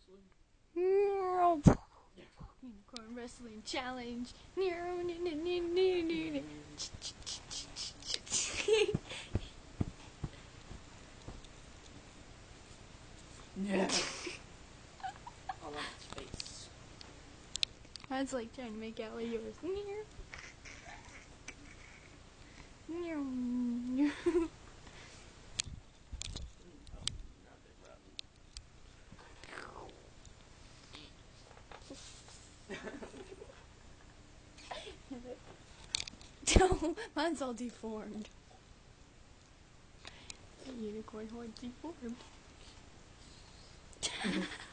Unicorn wrestling challenge. I love its face. Mine's like trying to make out with yours. No, mine's all deformed. The unicorn horn deformed.